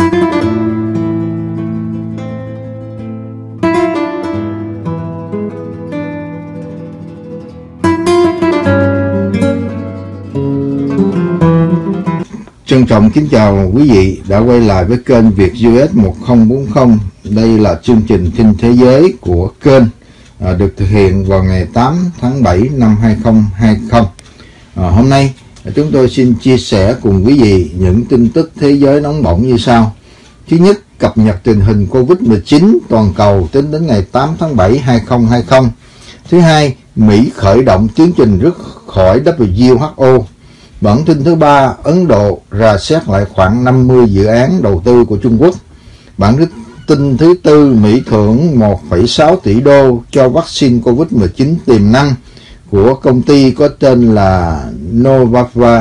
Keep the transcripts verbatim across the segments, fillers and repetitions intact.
Trân trọng kính chào quý vị đã quay lại với kênh Việt u ét một không bốn không. Đây là chương trình tin thế giới của kênh à, được thực hiện vào ngày tám tháng bảy năm hai không hai không. À, hôm nay chúng tôi xin chia sẻ cùng quý vị những tin tức thế giới nóng bỏng như sau. Thứ nhất, cập nhật tình hình Covid mười chín toàn cầu tính đến ngày tám tháng bảy năm hai không hai không. Thứ hai, Mỹ khởi động tiến trình rút khỏi W H O. Bản tin thứ ba, Ấn Độ rà xét lại khoảng năm mươi dự án đầu tư của Trung Quốc. Bản tin thứ tư, Mỹ thưởng một phẩy sáu tỷ đô cho vaccine Covid mười chín tiềm năng của công ty có tên là Novavax.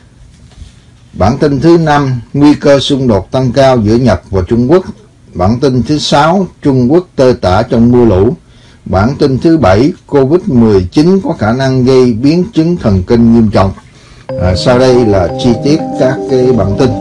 Bản tin thứ năm, nguy cơ xung đột tăng cao giữa Nhật và Trung Quốc. Bản tin thứ sáu, Trung Quốc tơi tả trong mưa lũ. Bản tin thứ bảy, Covid mười chín có khả năng gây biến chứng thần kinh nghiêm trọng. À, sau đây là chi tiết các cái bản tin.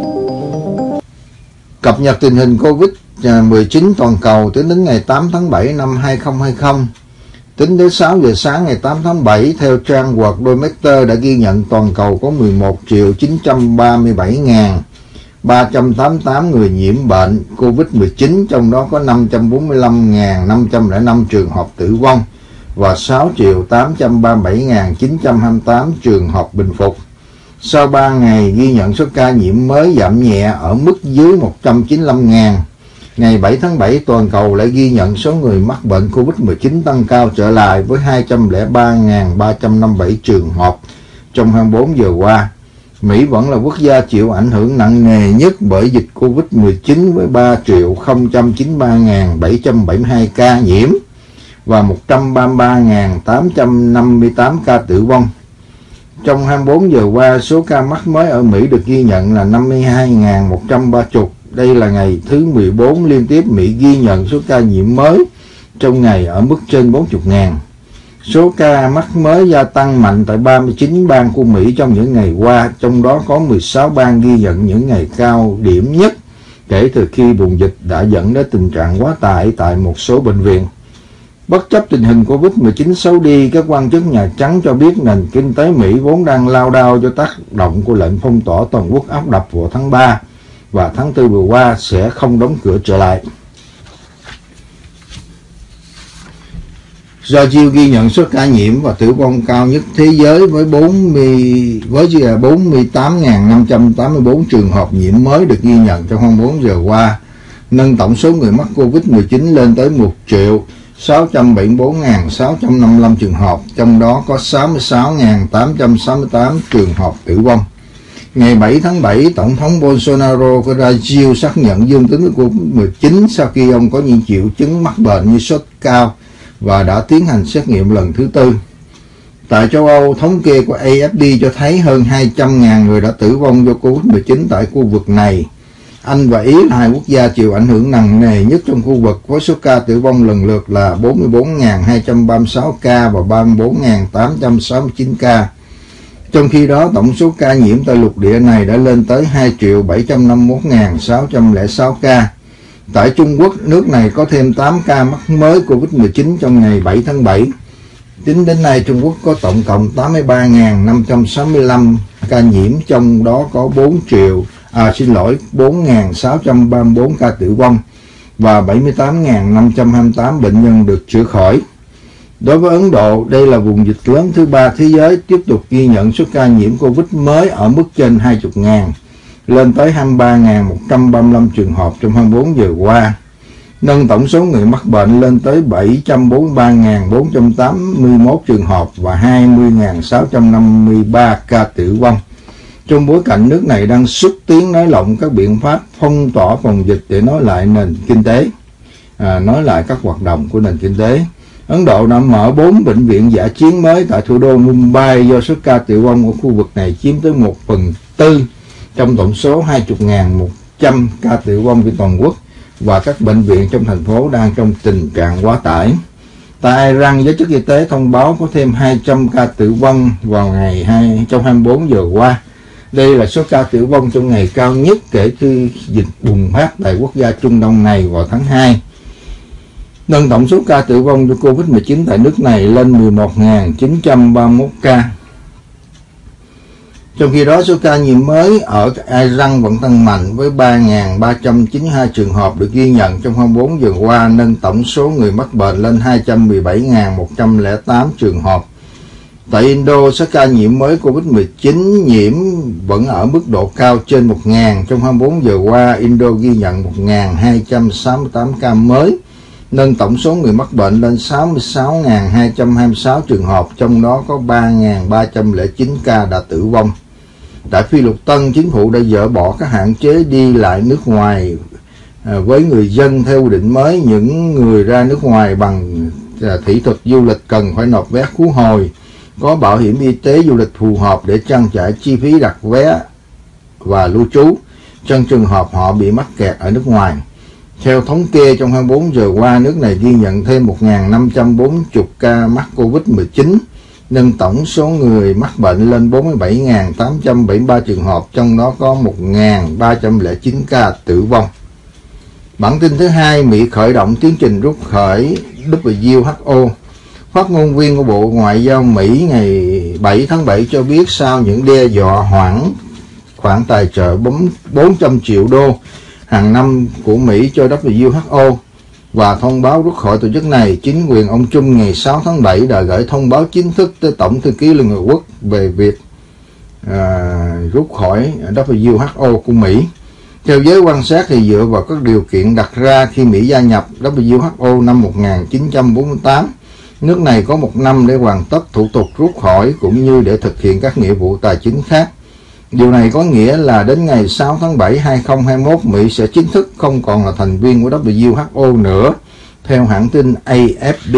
Cập nhật tình hình Covid mười chín toàn cầu tính đến ngày tám tháng bảy năm hai không hai không. Tính đến sáu giờ sáng ngày tám tháng bảy, theo trang Worldometer đã ghi nhận toàn cầu có mười một triệu chín trăm ba mươi bảy nghìn ba trăm tám mươi tám người nhiễm bệnh Covid mười chín, trong đó có năm trăm bốn mươi lăm nghìn năm trăm lẻ năm trường hợp tử vong và sáu triệu tám trăm ba mươi bảy nghìn chín trăm hai mươi tám trường hợp bình phục. Sau ba ngày ghi nhận số ca nhiễm mới giảm nhẹ ở mức dưới một trăm chín mươi lăm nghìn. Ngày bảy tháng bảy, toàn cầu lại ghi nhận số người mắc bệnh Covid mười chín tăng cao trở lại với hai trăm lẻ ba nghìn ba trăm năm mươi bảy trường hợp trong hai mươi bốn giờ qua. Mỹ vẫn là quốc gia chịu ảnh hưởng nặng nề nhất bởi dịch Covid mười chín với ba triệu không trăm chín mươi ba nghìn bảy trăm bảy mươi hai ca nhiễm và một trăm ba mươi ba nghìn tám trăm năm mươi tám ca tử vong. Trong hai mươi bốn giờ qua, số ca mắc mới ở Mỹ được ghi nhận là năm mươi hai nghìn một trăm ba mươi. Đây là ngày thứ mười bốn liên tiếp Mỹ ghi nhận số ca nhiễm mới trong ngày ở mức trên bốn mươi nghìn. Số ca mắc mới gia tăng mạnh tại ba mươi chín bang của Mỹ trong những ngày qua, trong đó có mười sáu bang ghi nhận những ngày cao điểm nhất kể từ khi bùng dịch đã dẫn đến tình trạng quá tải tại một số bệnh viện. Bất chấp tình hình Covid mười chín xấu đi, các quan chức Nhà Trắng cho biết nền kinh tế Mỹ vốn đang lao đao do tác động của lệnh phong tỏa toàn quốc áp đặt vào tháng ba và tháng tư vừa qua sẽ không đóng cửa trở lại. Brazil ghi nhận số ca nhiễm và tử vong cao nhất thế giới với bốn mươi với bốn mươi tám nghìn năm trăm tám mươi tư trường hợp nhiễm mới được ghi nhận trong hai mươi bốn giờ qua, nâng tổng số người mắc Covid mười chín lên tới một triệu sáu trăm bảy mươi tư nghìn sáu trăm năm mươi lăm trường hợp, trong đó có sáu mươi sáu nghìn tám trăm sáu mươi tám trường hợp tử vong. Ngày bảy tháng bảy, Tổng thống Bolsonaro của Brazil xác nhận dương tính với Covid mười chín sau khi ông có những triệu chứng mắc bệnh như sốt cao và đã tiến hành xét nghiệm lần thứ tư. Tại châu Âu, thống kê của A F P cho thấy hơn hai trăm nghìn người đã tử vong do Covid mười chín tại khu vực này. Anh và Ý là hai quốc gia chịu ảnh hưởng nặng nề nhất trong khu vực với số ca tử vong lần lượt là bốn mươi tư nghìn hai trăm ba mươi sáu ca và ba mươi tư nghìn tám trăm sáu mươi chín ca. Trong khi đó, tổng số ca nhiễm tại lục địa này đã lên tới hai triệu bảy trăm năm mươi mốt nghìn sáu trăm lẻ sáu ca. Tại Trung Quốc, nước này có thêm tám ca mắc mới Covid mười chín trong ngày bảy tháng bảy. Tính đến nay, Trung Quốc có tổng cộng tám mươi ba nghìn năm trăm sáu mươi lăm ca nhiễm, trong đó có bốn triệu À, xin lỗi, bốn nghìn sáu trăm ba mươi tư ca tử vong và bảy mươi tám nghìn năm trăm hai mươi tám bệnh nhân được chữa khỏi. Đối với Ấn Độ, đây là vùng dịch lớn thứ ba thế giới, tiếp tục ghi nhận số ca nhiễm Covid mới ở mức trên hai mươi nghìn, lên tới hai mươi ba nghìn một trăm ba mươi lăm trường hợp trong hai mươi bốn giờ qua, nâng tổng số người mắc bệnh lên tới bảy trăm bốn mươi ba nghìn bốn trăm tám mươi mốt trường hợp và hai mươi nghìn sáu trăm năm mươi ba ca tử vong. Trong bối cảnh nước này đang xúc tiến nới lỏng các biện pháp phong tỏa phòng dịch để nói lại nền kinh tế, à, nói lại các hoạt động của nền kinh tế, Ấn Độ đã mở bốn bệnh viện dã chiến mới tại thủ đô Mumbai do số ca tử vong ở khu vực này chiếm tới một phần tư trong tổng số hai mươi nghìn một trăm ca tử vong trên toàn quốc, và các bệnh viện trong thành phố đang trong tình trạng quá tải. Tại Iran, giới chức y tế thông báo có thêm hai trăm ca tử vong vào ngày hai trong hai mươi bốn giờ qua. Đây là số ca tử vong trong ngày cao nhất kể từ dịch bùng phát tại quốc gia Trung Đông này vào tháng hai. Nâng tổng số ca tử vong do Covid mười chín tại nước này lên mười một nghìn chín trăm ba mươi mốt ca. Trong khi đó, số ca nhiễm mới ở Iran vẫn tăng mạnh với ba nghìn ba trăm chín mươi hai trường hợp được ghi nhận trong hai mươi bốn giờ qua, nâng tổng số người mắc bệnh lên hai trăm mười bảy nghìn một trăm lẻ tám trường hợp. Tại Indo, số ca nhiễm mới Covid mười chín nhiễm vẫn ở mức độ cao trên một nghìn. Trong hai mươi bốn giờ qua, Indo ghi nhận một nghìn hai trăm sáu mươi tám ca mới, nâng tổng số người mắc bệnh lên sáu mươi sáu nghìn hai trăm hai mươi sáu trường hợp, trong đó có ba nghìn ba trăm lẻ chín ca đã tử vong. Tại Phi Luật Tân, chính phủ đã dỡ bỏ các hạn chế đi lại nước ngoài à, với người dân theo quy định mới. Những người ra nước ngoài bằng à, thị thực du lịch cần phải nộp vé khứ hồi, có bảo hiểm y tế du lịch phù hợp để trang trải chi phí đặt vé và lưu trú trong trường hợp họ bị mắc kẹt ở nước ngoài. Theo thống kê, trong hai mươi bốn giờ qua, nước này ghi nhận thêm một nghìn năm trăm bốn mươi ca mắc Covid mười chín, nâng tổng số người mắc bệnh lên bốn mươi bảy nghìn tám trăm bảy mươi ba trường hợp, trong đó có một nghìn ba trăm lẻ chín ca tử vong. Bản tin thứ hai, Mỹ khởi động tiến trình rút khỏi W H O. Phát ngôn viên của Bộ Ngoại giao Mỹ ngày bảy tháng bảy cho biết sau những đe dọa hoãn khoản tài trợ bốn trăm triệu đô hàng năm của Mỹ cho W H O và thông báo rút khỏi tổ chức này, chính quyền ông Trump ngày sáu tháng bảy đã gửi thông báo chính thức tới Tổng thư ký Liên Hợp Quốc về việc à, rút khỏi W H O của Mỹ. Theo giới quan sát thì dựa vào các điều kiện đặt ra khi Mỹ gia nhập W H O năm một nghìn chín trăm bốn mươi tám, nước này có một năm để hoàn tất thủ tục rút khỏi cũng như để thực hiện các nghĩa vụ tài chính khác. Điều này có nghĩa là đến ngày sáu tháng bảy năm hai nghìn không trăm hai mươi mốt, Mỹ sẽ chính thức không còn là thành viên của W H O nữa, theo hãng tin A F P.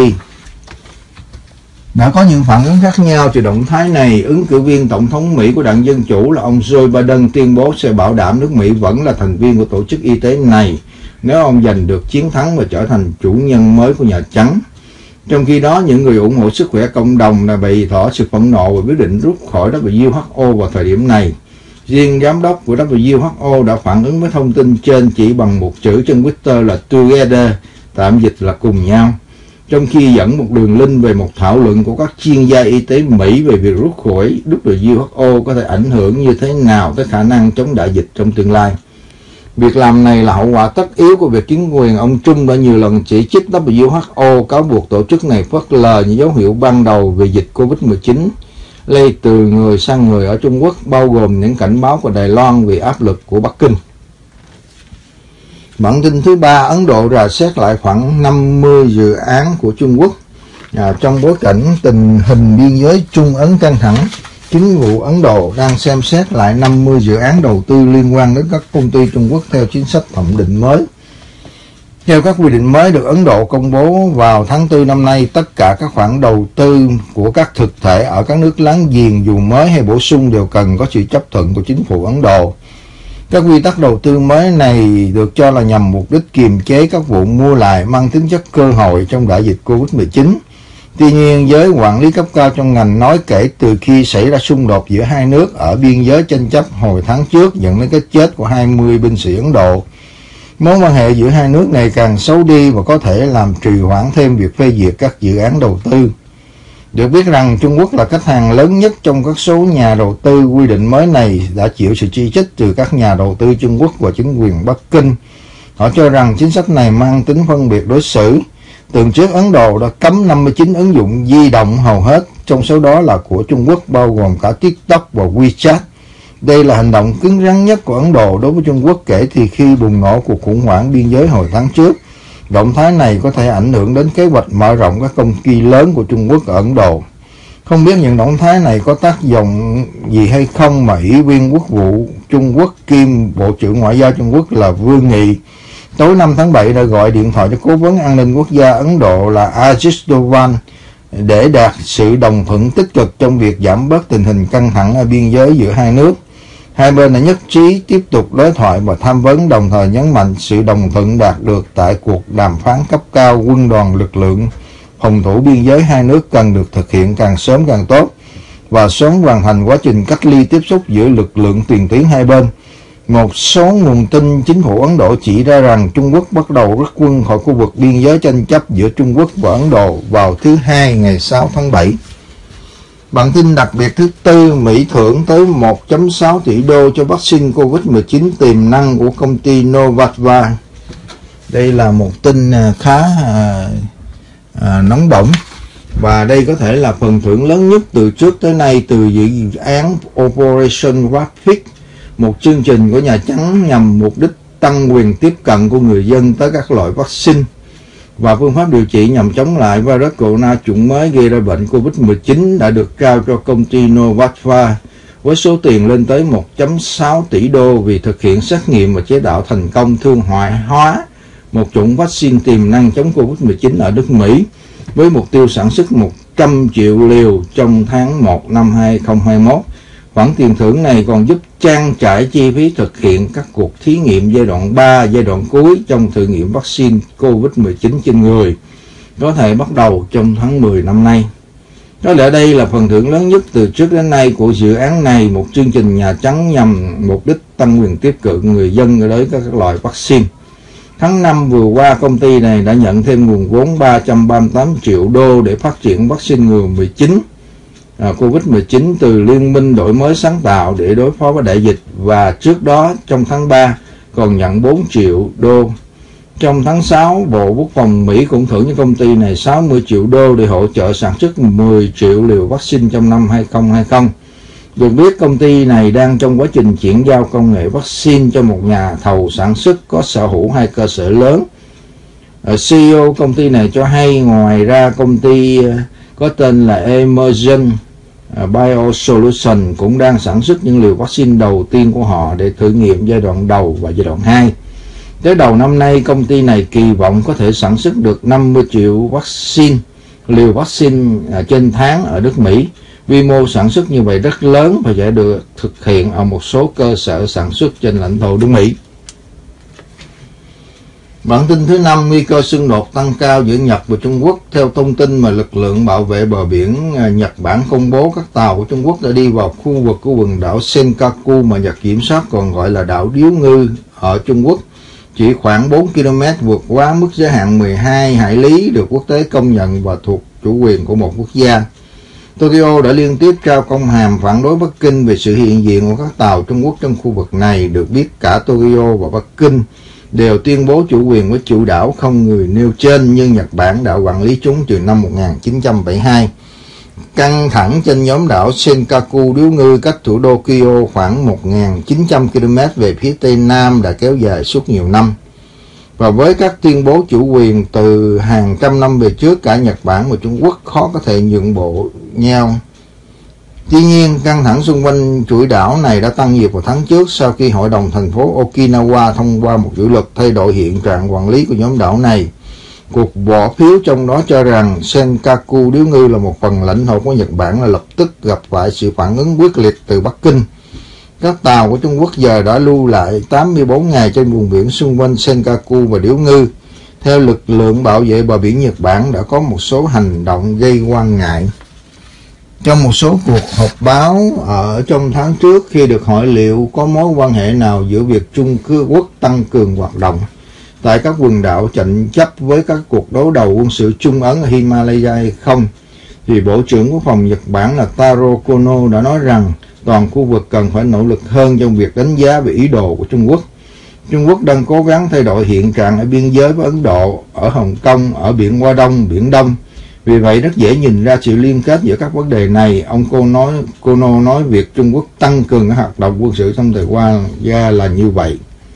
Đã có những phản ứng khác nhau từ động thái này. Ứng cử viên Tổng thống Mỹ của Đảng Dân Chủ là ông Joe Biden tuyên bố sẽ bảo đảm nước Mỹ vẫn là thành viên của tổ chức y tế này nếu ông giành được chiến thắng và trở thành chủ nhân mới của Nhà Trắng. Trong khi đó, những người ủng hộ sức khỏe cộng đồng đã bày tỏ sự phẫn nộ về quyết định rút khỏi W H O vào thời điểm này. Riêng giám đốc của W H O đã phản ứng với thông tin trên chỉ bằng một chữ trên Twitter là Together, tạm dịch là cùng nhau, trong khi dẫn một đường link về một thảo luận của các chuyên gia y tế Mỹ về việc rút khỏi W H O có thể ảnh hưởng như thế nào tới khả năng chống đại dịch trong tương lai. Việc làm này là hậu quả tất yếu của việc chính quyền ông Trump đã nhiều lần chỉ trích W H O, cáo buộc tổ chức này phớt lờ những dấu hiệu ban đầu về dịch Covid mười chín lây từ người sang người ở Trung Quốc, bao gồm những cảnh báo của Đài Loan vì áp lực của Bắc Kinh. Bản tin thứ ba, Ấn Độ rà xét lại khoảng năm mươi dự án của Trung Quốc. À, trong bối cảnh tình hình biên giới Trung Ấn căng thẳng, chính phủ Ấn Độ đang xem xét lại năm mươi dự án đầu tư liên quan đến các công ty Trung Quốc theo chính sách thẩm định mới. Theo các quy định mới được Ấn Độ công bố vào tháng tư năm nay, tất cả các khoản đầu tư của các thực thể ở các nước láng giềng dù mới hay bổ sung đều cần có sự chấp thuận của chính phủ Ấn Độ. Các quy tắc đầu tư mới này được cho là nhằm mục đích kiềm chế các vụ mua lại mang tính chất cơ hội trong đại dịch Covid mười chín. Tuy nhiên, giới quản lý cấp cao trong ngành nói kể từ khi xảy ra xung đột giữa hai nước ở biên giới tranh chấp hồi tháng trước dẫn đến cái chết của hai mươi binh sĩ Ấn Độ, mối quan hệ giữa hai nước này càng xấu đi và có thể làm trì hoãn thêm việc phê duyệt các dự án đầu tư. Được biết rằng Trung Quốc là khách hàng lớn nhất trong các số nhà đầu tư. Quy định mới này đã chịu sự chỉ trích từ các nhà đầu tư Trung Quốc và chính quyền Bắc Kinh. Họ cho rằng chính sách này mang tính phân biệt đối xử. Tuần trước, Ấn Độ đã cấm năm mươi chín ứng dụng di động hầu hết, trong số đó là của Trung Quốc, bao gồm cả TikTok và WeChat. Đây là hành động cứng rắn nhất của Ấn Độ đối với Trung Quốc kể từ khi bùng nổ cuộc khủng hoảng biên giới hồi tháng trước. Động thái này có thể ảnh hưởng đến kế hoạch mở rộng các công ty lớn của Trung Quốc ở Ấn Độ. Không biết những động thái này có tác dụng gì hay không mà Ủy viên Quốc vụ Trung Quốc kiêm Bộ trưởng Ngoại giao Trung Quốc là Vương Nghị tối năm tháng bảy đã gọi điện thoại cho Cố vấn An ninh Quốc gia Ấn Độ là Ajit Doval để đạt sự đồng thuận tích cực trong việc giảm bớt tình hình căng thẳng ở biên giới giữa hai nước. Hai bên đã nhất trí tiếp tục đối thoại và tham vấn, đồng thời nhấn mạnh sự đồng thuận đạt được tại cuộc đàm phán cấp cao quân đoàn lực lượng phòng thủ biên giới hai nước cần được thực hiện càng sớm càng tốt. và sớm hoàn thành quá trình cách ly tiếp xúc giữa lực lượng tiền tuyến hai bên. Một số nguồn tin chính phủ Ấn Độ chỉ ra rằng Trung Quốc bắt đầu rút quân khỏi khu vực biên giới tranh chấp giữa Trung Quốc và Ấn Độ vào thứ Hai ngày sáu tháng bảy. Bản tin đặc biệt thứ tư, Mỹ thưởng tới một phẩy sáu tỷ đô cho vaccine Covid mười chín tiềm năng của công ty Novavax. Đây là một tin khá à, à, nóng bỏng, và đây có thể là phần thưởng lớn nhất từ trước tới nay từ dự án Operation Rapid, một chương trình của Nhà Trắng nhằm mục đích tăng quyền tiếp cận của người dân tới các loại vaccine và phương pháp điều trị nhằm chống lại virus corona chủng mới gây ra bệnh Covid mười chín đã được trao cho công ty Novavax với số tiền lên tới một phẩy sáu tỷ đô vì thực hiện xét nghiệm và chế tạo thành công thương mại hóa một chủng vaccine tiềm năng chống Covid mười chín ở nước Mỹ với mục tiêu sản xuất một trăm triệu liều trong tháng một năm hai nghìn không trăm hai mươi mốt. Khoản tiền thưởng này còn giúp trang trải chi phí thực hiện các cuộc thí nghiệm giai đoạn ba, giai đoạn cuối trong thử nghiệm vaccine Covid mười chín trên người, có thể bắt đầu trong tháng mười năm nay. Có lẽ đây là phần thưởng lớn nhất từ trước đến nay của dự án này, một chương trình Nhà Trắng nhằm mục đích tăng quyền tiếp cận người dân đối với các loại vaccine. Tháng năm vừa qua, công ty này đã nhận thêm nguồn vốn ba trăm ba mươi tám triệu đô để phát triển vaccine ngừa mười chín, à, Covid mười chín từ Liên minh đổi mới sáng tạo để đối phó với đại dịch, và trước đó trong tháng ba còn nhận bốn triệu đô. Trong tháng sáu, Bộ Quốc phòng Mỹ cũng thưởng cho công ty này sáu mươi triệu đô để hỗ trợ sản xuất mười triệu liều vaccine trong năm hai nghìn không trăm hai mươi. Được biết, công ty này đang trong quá trình chuyển giao công nghệ vaccine cho một nhà thầu sản xuất có sở hữu hai cơ sở lớn. xê e ô công ty này cho hay ngoài ra công ty có tên là Emergent Biosolutions cũng đang sản xuất những liều vaccine đầu tiên của họ để thử nghiệm giai đoạn đầu và giai đoạn hai. Tới đầu năm nay, công ty này kỳ vọng có thể sản xuất được năm mươi triệu vaccine, liều vaccine trên tháng ở nước Mỹ. Quy mô sản xuất như vậy rất lớn và sẽ được thực hiện ở một số cơ sở sản xuất trên lãnh thổ nước Mỹ. Bản tin thứ năm, nguy cơ xung đột tăng cao giữa Nhật và Trung Quốc. Theo thông tin mà lực lượng bảo vệ bờ biển Nhật Bản công bố, các tàu của Trung Quốc đã đi vào khu vực của quần đảo Senkaku mà Nhật kiểm soát, còn gọi là đảo Điếu Ngư ở Trung Quốc, chỉ khoảng bốn ki lô mét vượt quá mức giới hạn mười hai hải lý được quốc tế công nhận và thuộc chủ quyền của một quốc gia. Tokyo đã liên tiếp trao công hàm phản đối Bắc Kinh về sự hiện diện của các tàu Trung Quốc trong khu vực này. Được biết, cả Tokyo và Bắc Kinh đều tuyên bố chủ quyền với chủ đảo không người nêu trên, nhưng Nhật Bản đã quản lý chúng từ năm một nghìn chín trăm bảy mươi hai. Căng thẳng trên nhóm đảo Senkaku Điếu Ngư cách thủ đô Kyoto khoảng một nghìn chín trăm ki lô mét về phía tây nam đã kéo dài suốt nhiều năm. Và với các tuyên bố chủ quyền từ hàng trăm năm về trước, cả Nhật Bản và Trung Quốc khó có thể nhượng bộ nhau. Tuy nhiên, căng thẳng xung quanh chuỗi đảo này đã tăng nhiều vào tháng trước sau khi Hội đồng thành phố Okinawa thông qua một dự luật thay đổi hiện trạng quản lý của nhóm đảo này. Cuộc bỏ phiếu trong đó cho rằng Senkaku Điếu Ngư là một phần lãnh thổ của Nhật Bản là lập tức gặp phải sự phản ứng quyết liệt từ Bắc Kinh. Các tàu của Trung Quốc giờ đã lưu lại tám mươi bốn ngày trên vùng biển xung quanh Senkaku và Điếu Ngư. Theo lực lượng bảo vệ bờ biển Nhật Bản đã có một số hành động gây quan ngại. Trong một số cuộc họp báo ở trong tháng trước, khi được hỏi liệu có mối quan hệ nào giữa việc Trung Quốc tăng cường hoạt động tại các quần đảo tranh chấp với các cuộc đối đầu quân sự Trung Ấn ở Himalaya hay không, thì Bộ trưởng Quốc phòng Nhật Bản là Taro Kono đã nói rằng toàn khu vực cần phải nỗ lực hơn trong việc đánh giá về ý đồ của Trung Quốc. Trung Quốc đang cố gắng thay đổi hiện trạng ở biên giới với Ấn Độ, ở Hồng Kông, ở Biển Hoa Đông, Biển Đông. Vì vậy rất dễ nhìn ra sự liên kết giữa các vấn đề này. Ông Kono nói, Kono nói việc Trung Quốc tăng cường các hoạt động quân sự trong thời qua ra là như vậy.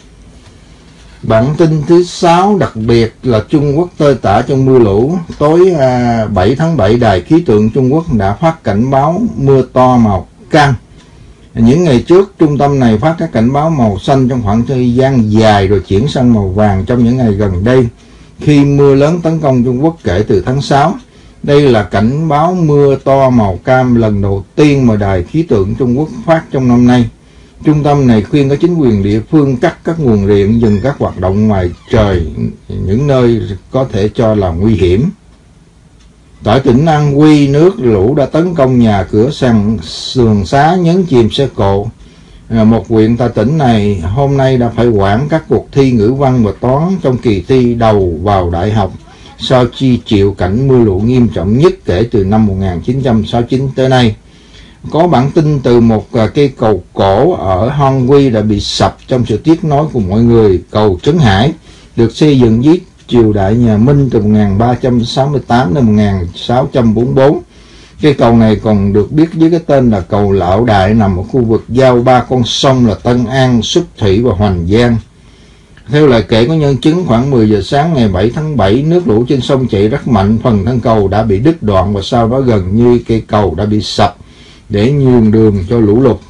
Bản tin thứ sáu đặc biệt là Trung Quốc tơi tả trong mưa lũ. Tối à, bảy tháng bảy, Đài khí tượng Trung Quốc đã phát cảnh báo mưa to màu cam. Những ngày trước, trung tâm này phát các cảnh báo màu xanh trong khoảng thời gian dài rồi chuyển sang màu vàng trong những ngày gần đây, khi mưa lớn tấn công Trung Quốc kể từ tháng sáu. Đây là cảnh báo mưa to màu cam lần đầu tiên mà Đài khí tượng Trung Quốc phát trong năm nay. Trung tâm này khuyên các chính quyền địa phương cắt các nguồn điện, dừng các hoạt động ngoài trời, những nơi có thể cho là nguy hiểm. Tại tỉnh An Huy, nước lũ đã tấn công nhà cửa, sàn sườn xá, nhấn chìm xe cộ. Một huyện tại tỉnh này hôm nay đã phải hoãn các cuộc thi ngữ văn và toán trong kỳ thi đầu vào đại học sau khi chịu cảnh mưa lũ nghiêm trọng nhất kể từ năm một nghìn chín trăm sáu mươi chín tới nay. Có bản tin từ một cây cầu cổ ở An Huy đã bị sập trong sự tiếc nuối của mọi người. Cầu Trấn Hải được xây dựng dưới triều đại nhà Minh từ một nghìn ba trăm sáu mươi tám đến một nghìn sáu trăm bốn mươi tư. Cây cầu này còn được biết với cái tên là cầu Lão Đại, nằm ở khu vực giao ba con sông là Tân An, Xúc Thủy và Hoành Giang. Theo lời kể của nhân chứng, khoảng mười giờ sáng ngày bảy tháng bảy, nước lũ trên sông chảy rất mạnh, phần thân cầu đã bị đứt đoạn và sau đó gần như cây cầu đã bị sập để nhường đường cho lũ lụt.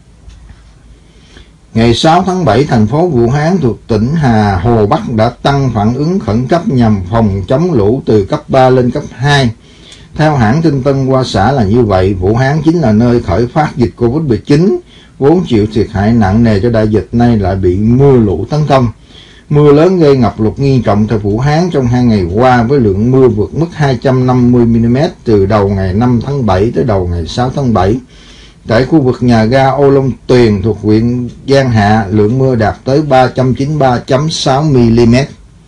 Ngày sáu tháng bảy, thành phố Vũ Hán thuộc tỉnh Hà Hồ Bắc đã tăng phản ứng khẩn cấp nhằm phòng chống lũ từ cấp ba lên cấp hai. Theo hãng tin Tân Hoa Xã là như vậy, Vũ Hán chính là nơi khởi phát dịch Covid mười chín, vốn chịu thiệt hại nặng nề cho đại dịch, nay lại bị mưa lũ tấn công. Mưa lớn gây ngập lụt nghiêm trọng tại Vũ Hán trong hai ngày qua với lượng mưa vượt mức hai trăm năm mươi mi li mét từ đầu ngày năm tháng bảy tới đầu ngày sáu tháng bảy. Tại khu vực nhà ga Ô Long Tuyền thuộc huyện Giang Hạ, lượng mưa đạt tới ba trăm chín mươi ba phẩy sáu mi li mét.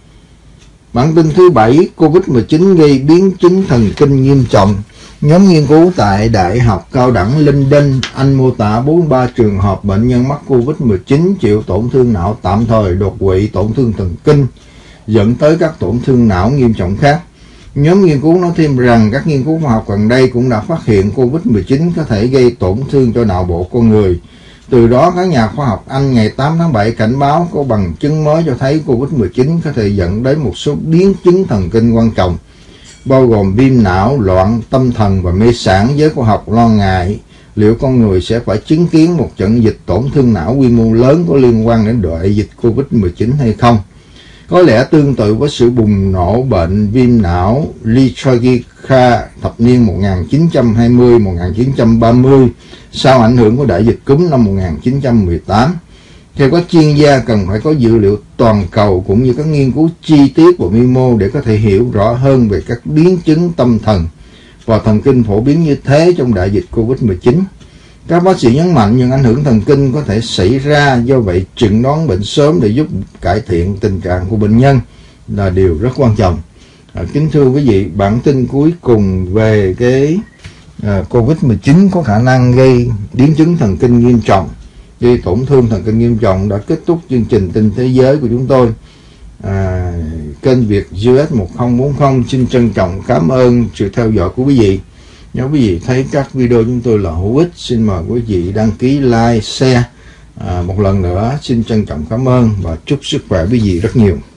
Bản tin thứ bảy, Covid mười chín gây biến chứng thần kinh nghiêm trọng. Nhóm nghiên cứu tại Đại học Cao đẳng London, Anh mô tả bốn mươi ba trường hợp bệnh nhân mắc Covid mười chín chịu tổn thương não tạm thời, đột quỵ, tổn thương thần kinh, dẫn tới các tổn thương não nghiêm trọng khác. Nhóm nghiên cứu nói thêm rằng các nghiên cứu khoa học gần đây cũng đã phát hiện Covid mười chín có thể gây tổn thương cho não bộ con người. Từ đó, các nhà khoa học Anh ngày tám tháng bảy cảnh báo có bằng chứng mới cho thấy Covid mười chín có thể dẫn đến một số biến chứng thần kinh quan trọng, bao gồm viêm não, loạn tâm thần và mê sản. Giới khoa học lo ngại liệu con người sẽ phải chứng kiến một trận dịch tổn thương não quy mô lớn có liên quan đến đại dịch Covid mười chín hay không. Có lẽ tương tự với sự bùng nổ bệnh viêm não Lysergica thập niên một nghìn chín trăm hai mươi đến một nghìn chín trăm ba mươi sau ảnh hưởng của đại dịch cúm năm một nghìn chín trăm mười tám. Theo các chuyên gia, cần phải có dữ liệu toàn cầu cũng như các nghiên cứu chi tiết và vi mô để có thể hiểu rõ hơn về các biến chứng tâm thần và thần kinh phổ biến như thế trong đại dịch Covid mười chín. Các bác sĩ nhấn mạnh những ảnh hưởng thần kinh có thể xảy ra, do vậy chẩn đoán bệnh sớm để giúp cải thiện tình trạng của bệnh nhân là điều rất quan trọng. À, kính thưa quý vị, bản tin cuối cùng về cái à, Covid mười chín có khả năng gây biến chứng thần kinh nghiêm trọng, gây tổn thương thần kinh nghiêm trọng đã kết thúc chương trình Tin Thế Giới của chúng tôi. À, kênh Việt u ét một không bốn không xin trân trọng cảm ơn sự theo dõi của quý vị. Nếu quý vị thấy các video chúng tôi là hữu ích, xin mời quý vị đăng ký, like, share. À, một lần nữa xin trân trọng cảm ơn và chúc sức khỏe quý vị rất nhiều.